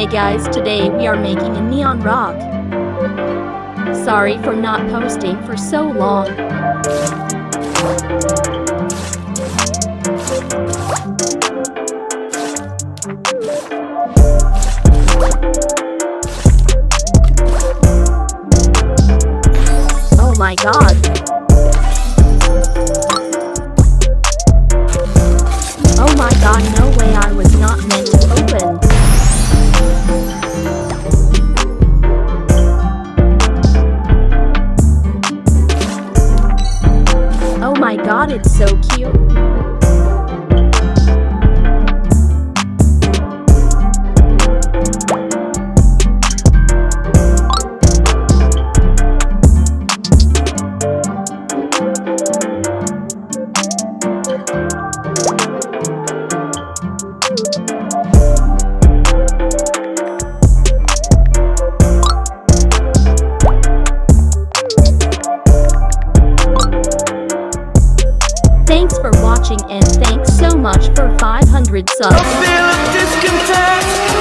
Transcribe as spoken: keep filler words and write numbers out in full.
Hey guys, today we are making a neon rock. Sorry for not posting for so long. Oh my god. Oh my god, no way, I was not meant to open. Oh my god, it's so cute. Thanks for watching and thanks so much for five hundred subs.